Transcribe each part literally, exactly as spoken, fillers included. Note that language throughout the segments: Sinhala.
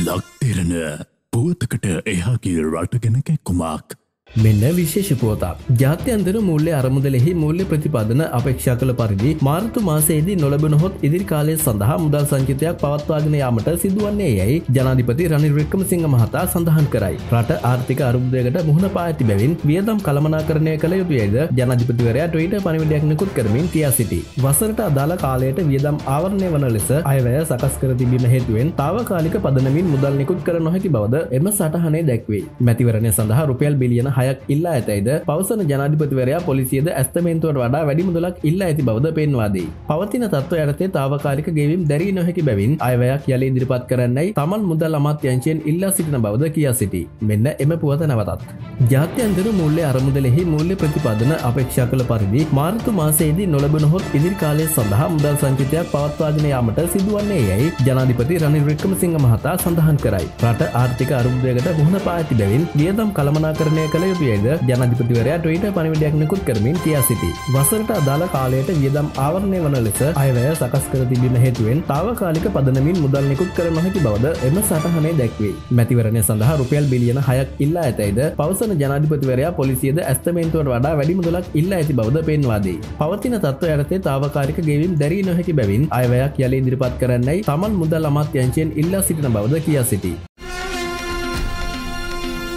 ලක් දෙරණ පුවතකට එහාගේ රටගෙන කැක්කුමක් මෙන්න විශේෂ පුවතක්. ජාත්‍යන්තර මූල්‍ය අරමුදලෙහි මූල්‍ය ප්‍රතිපාදන අපේක්ෂා කළ පරිදි මාර්තු මාසයේදී නොලැබුණහොත් ඉදිරි කාලය සඳහා මුදල් සංචිතයක් පවත්වාගෙන යාමට සිදුවන්නේ යැයි ජනාධිපති රනිල් වික්‍රමසිංහ මහතා සඳහන් කරයි. රට ආර්ථික අරුබුදයකට මුහුණ පා ඇති බැවින් වියදම් කළමනාකරණය කළ යුතුයයිද ජනාධිපතිවරයා ට්විටර් පණිවිඩයක් නිකුත් කරමින් කියා සිටී. වසරට අදාළ කාලයට වියදම් ආවරණය වන ලෙස අයවැය සකස් කර තිබීම හේතුවෙන් තාවකාලික පදනමින් මුදල් නිකුත් කර නොහැකි බවද එම සටහනේ දැක්වේ. මැතිවරණය සඳහා රුපියල් බිලියන හයක් ඉල්ලා ඇතැයිද පවසන ජනාධිපතිවරයා පොලිසියද ඇස්තමේන්තුවට වඩා වැඩි මුදලක් ඉල්ලා ඇති බවද පෙන්වා දෙයි. පවතින තත්ත්වය යටතේ తాවකාලික ගෙවීම් දැරිය නොහැකි බැවින් අයවැයක් යලි ඉදිරිපත් කරන්නයි තමන් මුදල් අමාත්‍යාංශයෙන් ඉල්ලා සිටින බවද කියා සිටී. මෙන්න එම පුවත නැවතත්. ජාත්‍යන්තර මූල්‍ය අරමුදලෙහි මූල්‍ය ප්‍රතිපාදන අපේක්ෂා කළ පරිදි මාර්තු මාසයේදී නොලැබුණහොත් ඉදිරි කාලය සඳහා මුදල් සංචිතයක් පවත්වාගෙන යාමට සිදුවන්නේ යැයි ජනාධිපති රනිල් වික්‍රමසිංහ මහතා සඳහන් කරයි. රට ආර්ථික අරුබුදයකට මුහුණ පා ඇති බැවින් වියදම් කළමනාකරණය කළ යුතුයයිද ජනාධිපතිවරයා ට්විටර් පණිවිඩයක් නිකුත් කරමින් කියා සිටී. වසරට අදාළ කාලයට වියදම් ආවරණය වන ලෙස අයවැය සකස් කර තිබීම හේතුවෙන් තාවකාලික පදනමින් මුදල් නිකුත් කර නොහැකි බවද එම සටහනේ දැක්වේ. මැතිවරණය සඳහා රුපියල් බිලියන හයක් ඉල්ලා ඇතැයිද පවසන ජනාධිපතිවරයා පොලිසියද ඇස්තමේන්තුවට වඩා වැඩි මුදලක් ඉල්ලා ඇති බවද පෙන්වා දෙයි. පවතින තත්ත්වය යටතේ තාවකාලික ගෙවීම් දැරිය නොහැකි බැවින් අයවැයක් යලි ඉදිරිපත් කරන්නයි තමන් මුදල් අමාත්‍යාංශයෙන් ඉල්ලා සිටින බවද කියා සිටී.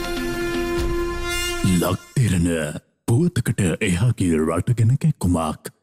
ලක් දෙරණ පුවතකට එහාගේ රටගෙන කැක්කුමක්